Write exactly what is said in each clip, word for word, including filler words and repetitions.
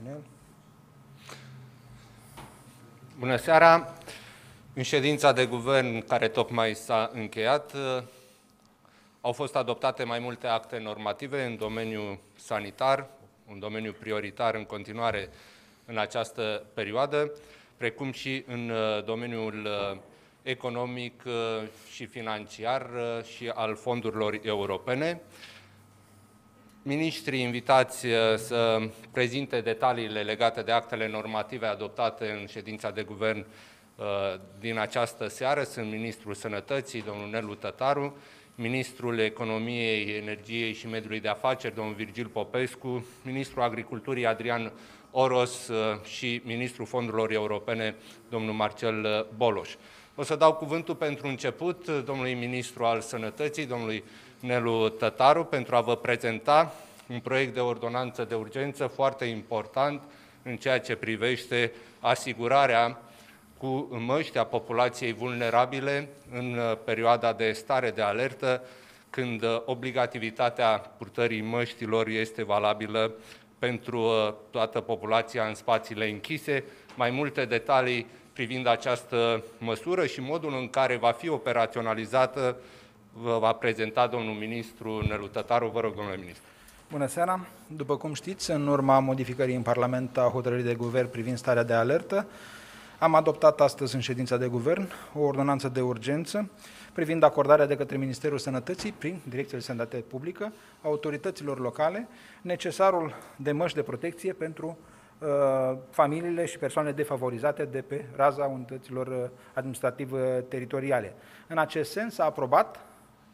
Bună seara! În ședința de guvern care tocmai s-a încheiat, au fost adoptate mai multe acte normative în domeniul sanitar, un domeniu prioritar în continuare în această perioadă, precum și în domeniul economic și financiar și al fondurilor europene. Ministrii invitați să prezinte detaliile legate de actele normative adoptate în ședința de guvern din această seară sunt Ministrul Sănătății, domnul Nelu Tătaru, Ministrul Economiei, Energiei și Mediului de Afaceri, domnul Virgil Popescu, Ministrul Agriculturii, Adrian Oros și Ministrul Fondurilor Europene, domnul Marcel Boloș. O să dau cuvântul pentru început domnului Ministru al Sănătății, domnului Nelu Tătaru, pentru a vă prezenta un proiect de ordonanță de urgență foarte important în ceea ce privește asigurarea cu măști a populației vulnerabile în perioada de stare de alertă, când obligativitatea purtării măștilor este valabilă pentru toată populația în spațiile închise. Mai multe detalii privind această măsură și modul în care va fi operaționalizată vă va prezenta domnul ministru Nelu Tătaru. Vă rog, domnule ministru. Bună seara! După cum știți, în urma modificării în Parlament a hotărârii de guvern privind starea de alertă, am adoptat astăzi în ședința de guvern o ordonanță de urgență privind acordarea de către Ministerul Sănătății, prin Direcția de Sănătate Publică, autorităților locale, necesarul de măști de protecție pentru uh, familiile și persoanele defavorizate de pe raza unităților administrativ-teritoriale. În acest sens a aprobat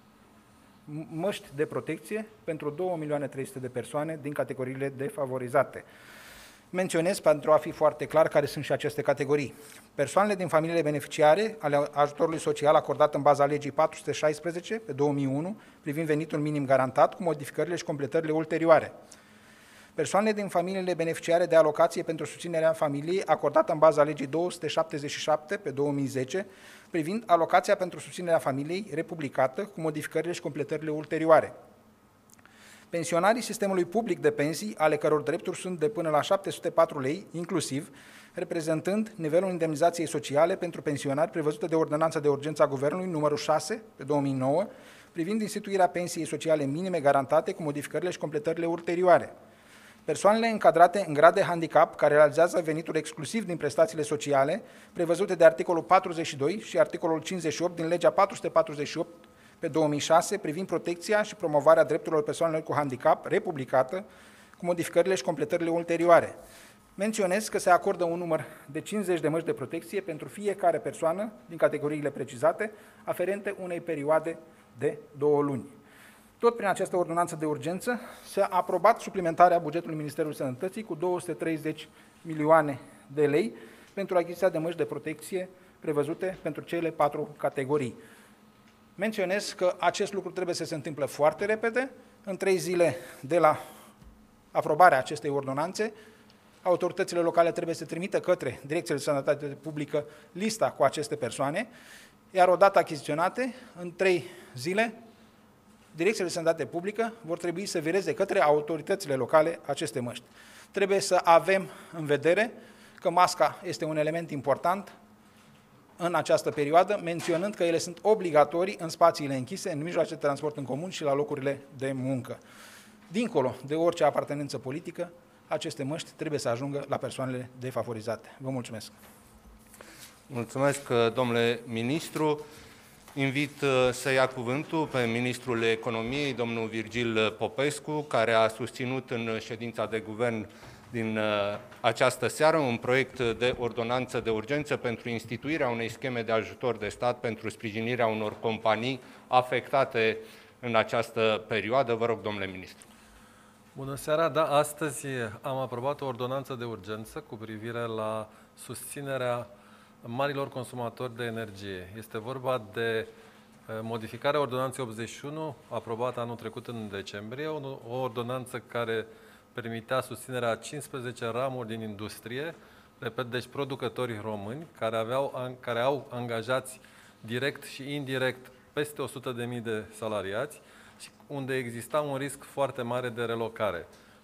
măști de protecție pentru două milioane trei sute de persoane din categoriile defavorizate. Menționez, pentru a fi foarte clar, care sunt și aceste categorii. Persoanele din familiile beneficiare ale ajutorului social acordat în baza legii patru sute șaisprezece pe două mii unu privind venitul minim garantat, cu modificările și completările ulterioare. Persoanele din familiile beneficiare de alocație pentru susținerea familiei acordată în baza legii două sute șaptezeci și șapte pe două mii zece privind alocația pentru susținerea familiei republicată, cu modificările și completările ulterioare. Pensionarii sistemului public de pensii, ale căror drepturi sunt de până la șapte sute patru lei, inclusiv, reprezentând nivelul indemnizației sociale pentru pensionari prevăzută de ordonanța de urgență a Guvernului numărul șase pe două mii nouă, privind instituirea pensiei sociale minime garantate cu modificările și completările ulterioare. Persoanele încadrate în grad de handicap care realizează venituri exclusiv din prestațiile sociale, prevăzute de articolul patruzeci și doi și articolul cincizeci și opt din legea patru sute patruzeci și opt pe două mii șase privind protecția și promovarea drepturilor persoanelor cu handicap, republicată, cu modificările și completările ulterioare. Menționez că se acordă un număr de cincizeci de măști de protecție pentru fiecare persoană din categoriile precizate, aferente unei perioade de două luni. Tot prin această ordonanță de urgență s-a aprobat suplimentarea bugetului Ministerului Sănătății cu două sute treizeci milioane de lei pentru achiziția de măști de protecție prevăzute pentru cele patru categorii. Menționez că acest lucru trebuie să se întâmple foarte repede. În trei zile de la aprobarea acestei ordonanțe, autoritățile locale trebuie să trimită către Direcția de Sănătate Publică lista cu aceste persoane, iar odată achiziționate, în trei zile, Direcția de Sănătate Publică vor trebui să vireze către autoritățile locale aceste măști. Trebuie să avem în vedere că masca este un element important în această perioadă, menționând că ele sunt obligatorii în spațiile închise, în mijloace de transport în comun și la locurile de muncă. Dincolo de orice apartenență politică, aceste măști trebuie să ajungă la persoanele defavorizate. Vă mulțumesc! Mulțumesc, domnule ministru. Invit să ia cuvântul pe ministrul Economiei, domnul Virgil Popescu, care a susținut în ședința de guvern din această seară un proiect de ordonanță de urgență pentru instituirea unei scheme de ajutor de stat pentru sprijinirea unor companii afectate în această perioadă. Vă rog, domnule ministru. Bună seara! Da, astăzi am aprobat o ordonanță de urgență cu privire la susținerea marilor consumatori de energie. Este vorba de modificarea ordonanței optzeci și unu, aprobată anul trecut în decembrie, o ordonanță care permitea susținerea a cincisprezece ramuri din industrie, repet, deci producători români, care, aveau, care au angajați direct și indirect peste o sută de mii de salariați și unde exista un risc foarte mare de relocare.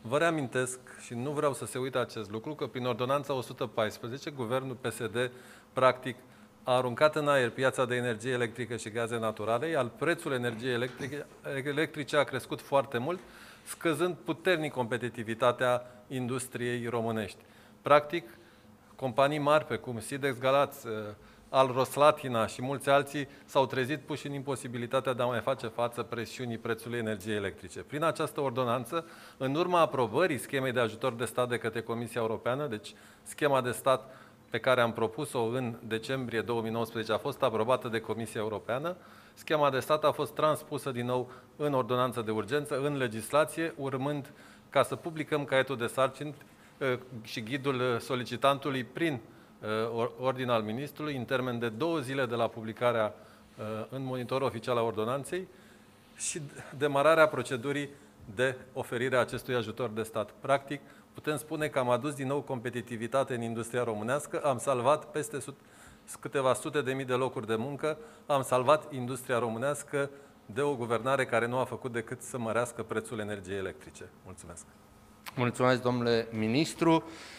Vă reamintesc, și nu vreau să se uite acest lucru, că prin ordonanța o sută paisprezece, guvernul P S D, practic, a aruncat în aer piața de energie electrică și gaze naturale, iar prețul energiei electrice, electrice a crescut foarte mult, scăzând puternic competitivitatea industriei românești. Practic, companii mari precum Sidex Galați, Alroslatina și mulți alții s-au trezit puși în imposibilitatea de a mai face față presiunii prețului energiei electrice. Prin această ordonanță, în urma aprobării schemei de ajutor de stat de către Comisia Europeană, deci schema de stat pe care am propus-o în decembrie două mii nouăsprezece a fost aprobată de Comisia Europeană, schema de stat a fost transpusă din nou în ordonanță de urgență, în legislație, urmând ca să publicăm caietul de sarcini și ghidul solicitantului prin ordin al ministrului, în termen de două zile de la publicarea în monitorul oficial a ordonanței și demararea procedurii de oferire a acestui ajutor de stat. Practic, putem spune că am adus din nou competitivitate în industria românească, am salvat peste câteva sute de mii de locuri de muncă, am salvat industria românească de o guvernare care nu a făcut decât să mărească prețul energiei electrice. Mulțumesc! Mulțumesc, domnule ministru.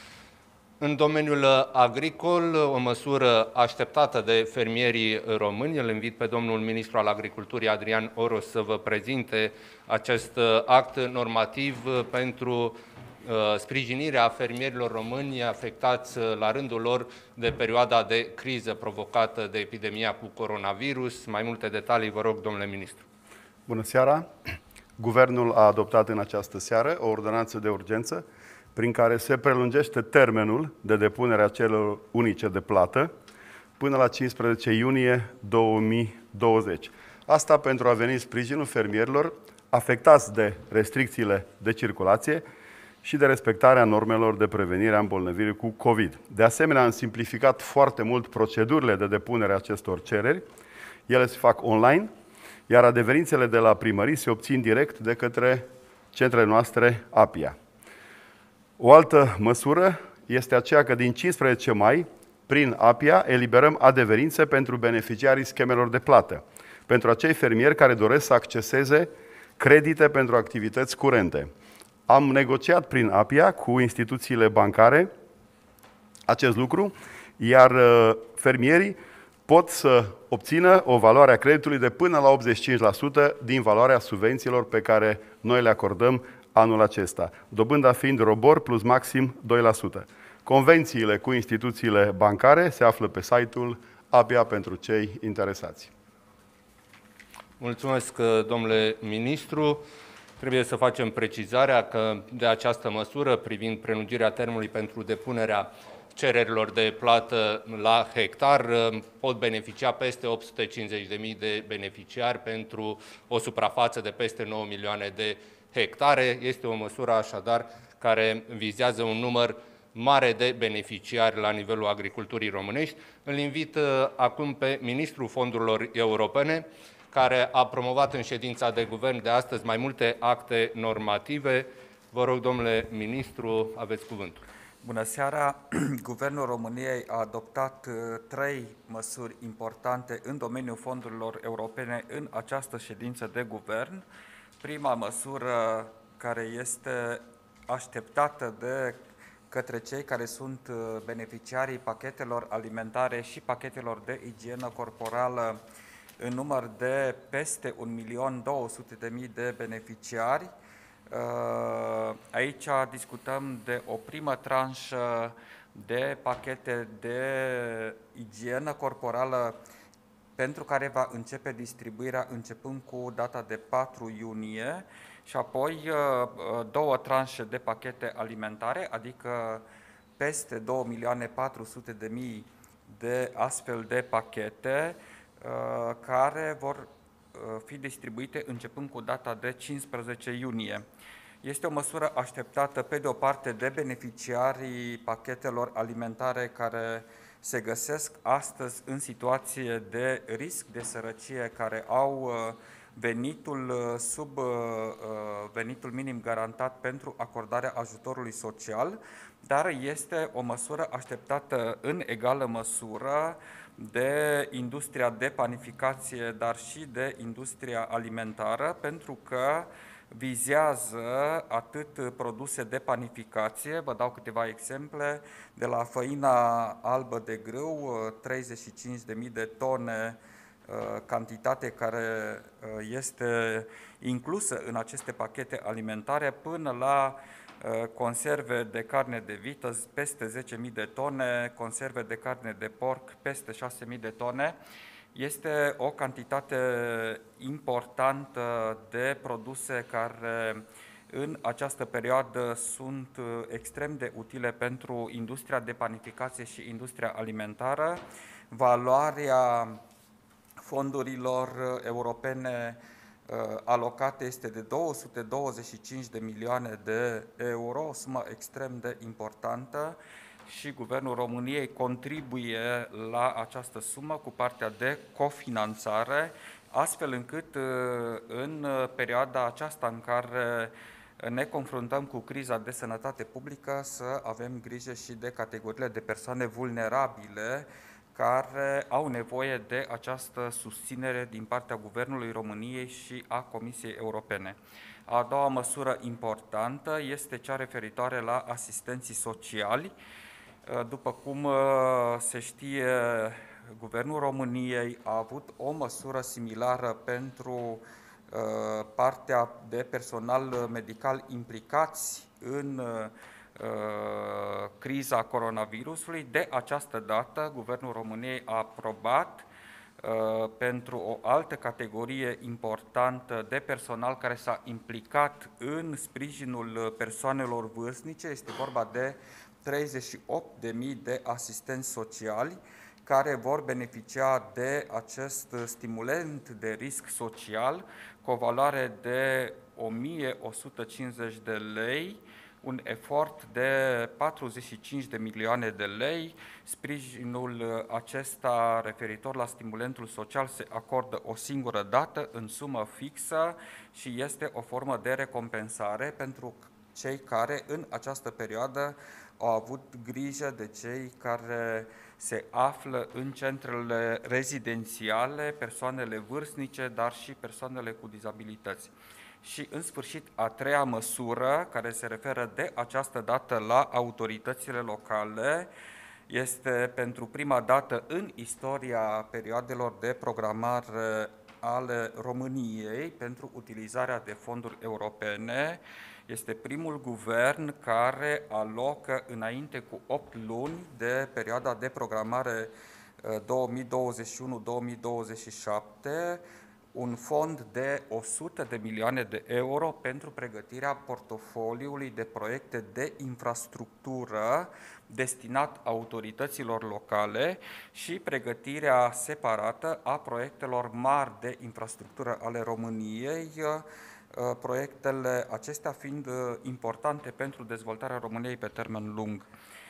În domeniul agricol, o măsură așteptată de fermierii români, îl invit pe domnul ministru al Agriculturii, Adrian Oros, să vă prezinte acest act normativ pentru sprijinirea fermierilor români afectați la rândul lor de perioada de criză provocată de epidemia cu coronavirus. Mai multe detalii, vă rog, domnule ministru. Bună seara! Guvernul a adoptat în această seară o ordonanță de urgență prin care se prelungește termenul de depunere a cererilor unice de plată până la cincisprezece iunie două mii douăzeci. Asta pentru a veni sprijinul fermierilor afectați de restricțiile de circulație și de respectarea normelor de prevenire a îmbolnăvirii cu COVID. De asemenea, am simplificat foarte mult procedurile de depunere a acestor cereri. Ele se fac online, iar adeverințele de la primării se obțin direct de către centrele noastre A P I A. O altă măsură este aceea că din cincisprezece mai, prin A P I A, eliberăm adeverințe pentru beneficiarii schemelor de plată, pentru acei fermieri care doresc să acceseze credite pentru activități curente. Am negociat prin A P I A cu instituțiile bancare acest lucru, iar fermierii pot să obțină o valoare a creditului de până la optzeci și cinci la sută din valoarea subvențiilor pe care noi le acordăm anul acesta, dobânda fiind ROBOR plus maxim doi la sută. Convențiile cu instituțiile bancare se află pe site-ul A P I A pentru cei interesați. Mulțumesc, domnule ministru. Trebuie să facem precizarea că de această măsură privind prelungirea termenului pentru depunerea cererilor de plată la hectar pot beneficia peste opt sute cincizeci de mii de beneficiari pentru o suprafață de peste nouă milioane de hectare. Este o măsură așadar care vizează un număr mare de beneficiari la nivelul agriculturii românești. Îl invit acum pe ministrul fondurilor europene, care a promovat în ședința de guvern de astăzi mai multe acte normative. Vă rog, domnule ministru, aveți cuvântul. Bună seara! Guvernul României a adoptat trei măsuri importante în domeniul fondurilor europene în această ședință de guvern. Prima măsură, care este așteptată de către cei care sunt beneficiarii pachetelor alimentare și pachetelor de igienă corporală, în număr de peste un milion două sute de mii de beneficiari. Aici discutăm de o primă tranșă de pachete de igienă corporală pentru care va începe distribuirea începând cu data de patru iunie și apoi două tranșe de pachete alimentare, adică peste două milioane patru sute de mii de astfel de pachete care vor fi distribuite începând cu data de cincisprezece iunie. Este o măsură așteptată pe de o parte de beneficiarii pachetelor alimentare care se găsesc astăzi în situație de risc de sărăcie, care au venitul sub venitul minim garantat pentru acordarea ajutorului social, dar este o măsură așteptată în egală măsură de industria de panificație, dar și de industria alimentară, pentru că vizează atât produse de panificație, vă dau câteva exemple, de la făina albă de grâu, treizeci și cinci de mii de tone, cantitate care este inclusă în aceste pachete alimentare, până la conserve de carne de vită, peste zece mii de tone, conserve de carne de porc, peste șase mii de tone. Este o cantitate importantă de produse care în această perioadă sunt extrem de utile pentru industria de panificație și industria alimentară. Valoarea fondurilor europene alocate este de două sute douăzeci și cinci de milioane de euro, o sumă extrem de importantă, și Guvernul României contribuie la această sumă cu partea de cofinanțare, astfel încât în perioada aceasta în care ne confruntăm cu criza de sănătate publică să avem grijă și de categoriile de persoane vulnerabile care au nevoie de această susținere din partea Guvernului României și a Comisiei Europene. A doua măsură importantă este cea referitoare la asistenții sociali. După cum se știe, Guvernul României a avut o măsură similară pentru partea de personal medical implicați în criza coronavirusului. De această dată, Guvernul României a aprobat pentru o altă categorie importantă de personal care s-a implicat în sprijinul persoanelor vârstnice. Este vorba de treizeci și opt de mii de asistenți sociali care vor beneficia de acest stimulent de risc social cu o valoare de o mie o sută cincizeci de lei, un efort de patruzeci și cinci de milioane de lei. Sprijinul acesta referitor la stimulentul social se acordă o singură dată în sumă fixă și este o formă de recompensare pentru cei care în această perioadă au avut grijă de cei care se află în centrele rezidențiale, persoanele vârstnice, dar și persoanele cu dizabilități. Și, în sfârșit, a treia măsură, care se referă de această dată la autoritățile locale, este pentru prima dată în istoria perioadelor de programare ale României pentru utilizarea de fonduri europene. Este primul guvern care alocă înainte cu opt luni de perioada de programare două mii douăzeci și unu două mii douăzeci și șapte un fond de o sută de milioane de euro pentru pregătirea portofoliului de proiecte de infrastructură destinat autorităților locale și pregătirea separată a proiectelor mari de infrastructură ale României, proiectele acestea fiind importante pentru dezvoltarea României pe termen lung.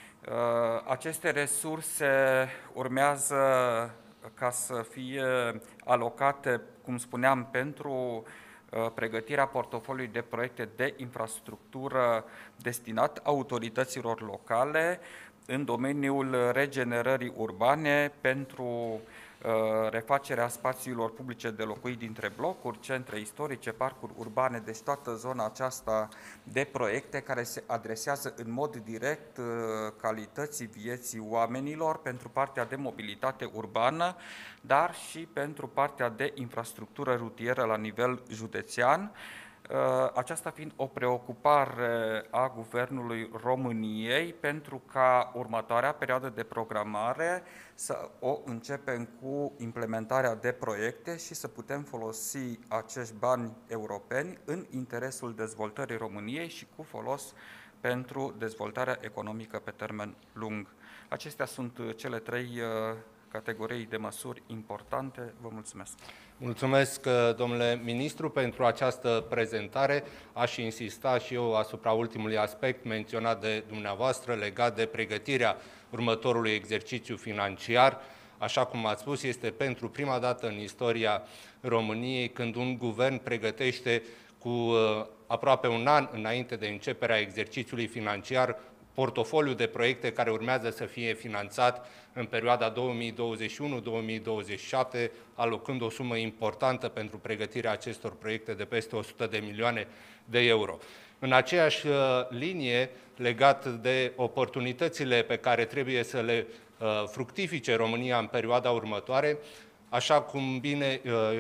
Aceste resurse urmează ca să fie alocate, cum spuneam, pentru pregătirea portofoliului de proiecte de infrastructură destinat autorităților locale în domeniul regenerării urbane, pentru refacerea spațiilor publice de locuit dintre blocuri, centre istorice, parcuri urbane, deci toată zona aceasta de proiecte care se adresează în mod direct calității vieții oamenilor pentru partea de mobilitate urbană, dar și pentru partea de infrastructură rutieră la nivel județean. Aceasta fiind o preocupare a Guvernului României pentru ca următoarea perioadă de programare să o începem cu implementarea de proiecte și să putem folosi acești bani europeni în interesul dezvoltării României și cu folos pentru dezvoltarea economică pe termen lung. Acestea sunt cele trei categorii de măsuri importante. Vă mulțumesc. Mulțumesc, domnule ministru, pentru această prezentare. Aș insista și eu asupra ultimului aspect menționat de dumneavoastră legat de pregătirea următorului exercițiu financiar. Așa cum ați spus, este pentru prima dată în istoria României când un guvern pregătește cu aproape un an înainte de începerea exercițiului financiar portofoliu de proiecte care urmează să fie finanțat în perioada două mii douăzeci și unu două mii douăzeci și șapte, alocând o sumă importantă pentru pregătirea acestor proiecte de peste o sută de milioane de euro. În aceeași linie, legat de oportunitățile pe care trebuie să le fructifice România în perioada următoare, așa cum bine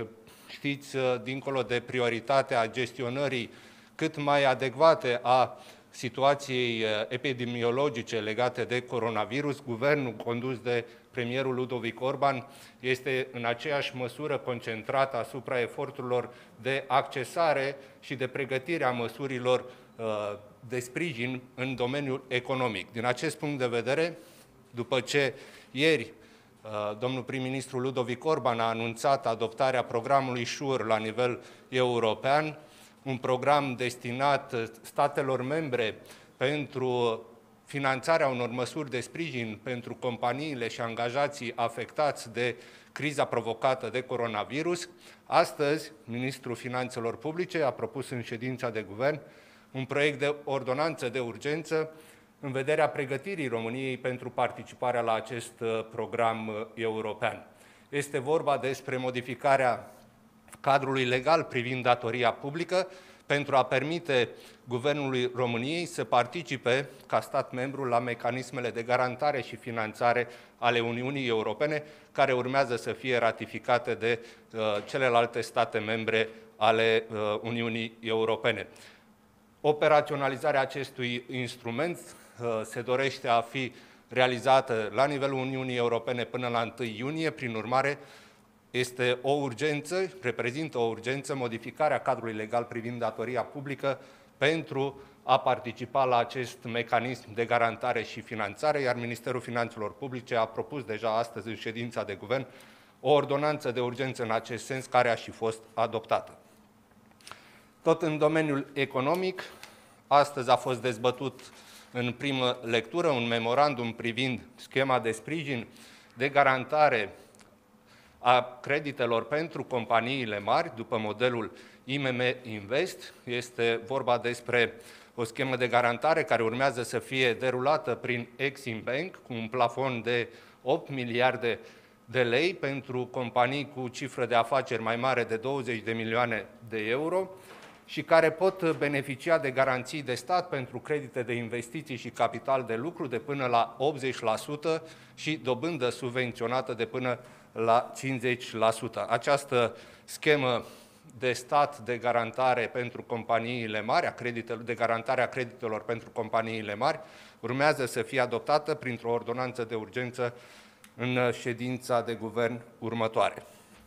știți, dincolo de prioritatea gestionării cât mai adecvate a situației epidemiologice legate de coronavirus, guvernul condus de premierul Ludovic Orban este în aceeași măsură concentrat asupra eforturilor de accesare și de pregătire a măsurilor de sprijin în domeniul economic. Din acest punct de vedere, după ce ieri domnul prim-ministru Ludovic Orban a anunțat adoptarea programului SURE la nivel european, un program destinat statelor membre pentru finanțarea unor măsuri de sprijin pentru companiile și angajații afectați de criza provocată de coronavirus. Astăzi, Ministrul Finanțelor Publice a propus în ședința de guvern un proiect de ordonanță de urgență în vederea pregătirii României pentru participarea la acest program european. Este vorba despre modificarea cadrului legal privind datoria publică pentru a permite Guvernului României să participe ca stat membru la mecanismele de garantare și finanțare ale Uniunii Europene, care urmează să fie ratificate de uh, celelalte state membre ale uh, Uniunii Europene. Operaționalizarea acestui instrument uh, se dorește a fi realizată la nivelul Uniunii Europene până la întâi iunie, prin urmare, este o urgență, reprezintă o urgență modificarea cadrului legal privind datoria publică pentru a participa la acest mecanism de garantare și finanțare, iar Ministerul Finanțelor Publice a propus deja astăzi în ședința de guvern o ordonanță de urgență în acest sens, care a și fost adoptată. Tot în domeniul economic, astăzi a fost dezbătut în primă lectură un memorandum privind schema de sprijin de garantare a creditelor pentru companiile mari, după modelul I M M Invest. Este vorba despre o schemă de garantare care urmează să fie derulată prin Exim Bank, cu un plafon de opt miliarde de lei pentru companii cu cifră de afaceri mai mare de douăzeci de milioane de euro și care pot beneficia de garanții de stat pentru credite de investiții și capital de lucru de până la optzeci la sută și dobândă subvenționată de până la cincizeci la sută. Această schemă de stat de garantare pentru companiile mari, a creditelor, de garantare a creditelor pentru companiile mari, urmează să fie adoptată printr-o ordonanță de urgență în ședința de guvern următoare.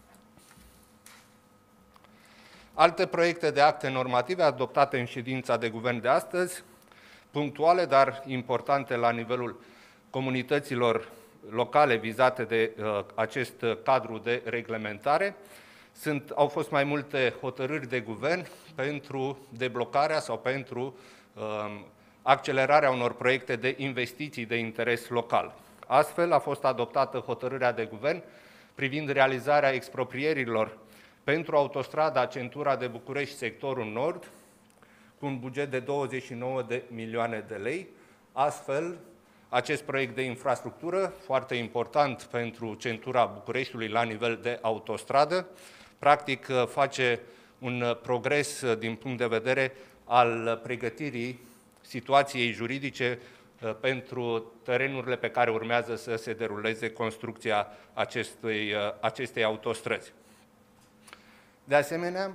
Alte proiecte de acte normative adoptate în ședința de guvern de astăzi, punctuale, dar importante la nivelul comunităților locale vizate de uh, acest cadru de reglementare, sunt, au fost mai multe hotărâri de guvern pentru deblocarea sau pentru uh, accelerarea unor proiecte de investiții de interes local. Astfel a fost adoptată hotărârea de guvern privind realizarea exproprierilor pentru autostrada Centura de București, sectorul Nord, cu un buget de douăzeci și nouă de milioane de lei. Astfel, acest proiect de infrastructură, foarte important pentru centura Bucureștiului la nivel de autostradă, practic face un progres din punct de vedere al pregătirii situației juridice pentru terenurile pe care urmează să se deruleze construcția acestui, acestei autostrăzi. De asemenea,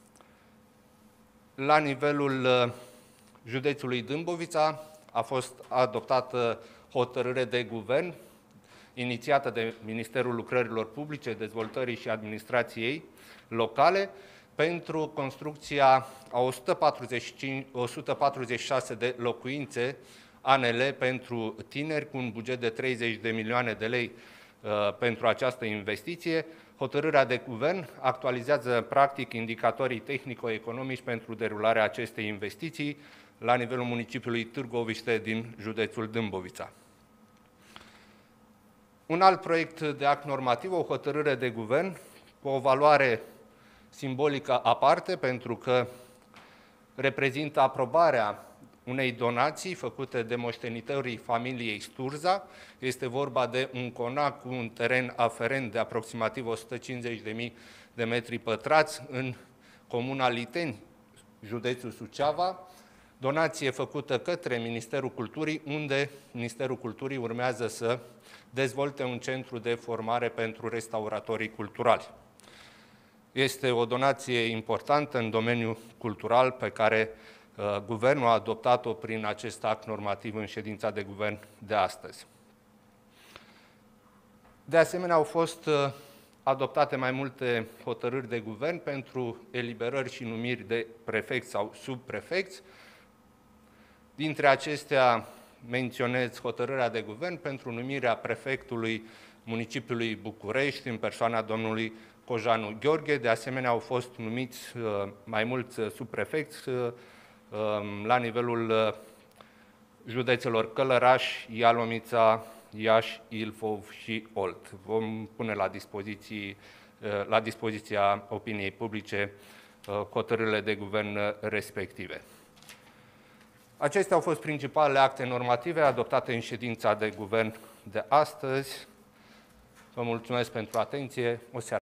la nivelul județului Dâmbovița a fost adoptată hotărâre de guvern inițiată de Ministerul Lucrărilor Publice, Dezvoltării și Administrației Locale pentru construcția a o sută patruzeci și cinci, o sută patruzeci și șase de locuințe A N L pentru tineri, cu un buget de treizeci de milioane de lei uh, pentru această investiție. Hotărârea de guvern actualizează practic indicatorii tehnico-economici pentru derularea acestei investiții la nivelul municipiului Târgoviște din județul Dâmbovița. Un alt proiect de act normativ, o hotărâre de guvern cu o valoare simbolică aparte, pentru că reprezintă aprobarea unei donații făcute de moștenitorii familiei Sturza. Este vorba de un conac cu un teren aferent de aproximativ o sută cincizeci de mii de metri pătrați în comuna Liteni, județul Suceava, donație făcută către Ministerul Culturii, unde Ministerul Culturii urmează să dezvolte un centru de formare pentru restauratorii culturali. Este o donație importantă în domeniul cultural pe care uh, Guvernul a adoptat-o prin acest act normativ în ședința de Guvern de astăzi. De asemenea, au fost uh, adoptate mai multe hotărâri de Guvern pentru eliberări și numiri de prefecți sau subprefecți. Dintre acestea menționez hotărârea de Guvern pentru numirea prefectului municipiului București în persoana domnului Cojanu Gheorghe. De asemenea, au fost numiți uh, mai mulți subprefecți uh, la nivelul uh, județelor Călăraș, Ialomița, Iași, Ilfov și Olt. Vom pune la, dispoziții, uh, la dispoziția opiniei publice uh, hotărârile de Guvern respective. Acestea au fost principalele acte normative adoptate în ședința de Guvern de astăzi. Vă mulțumesc pentru atenție. O seară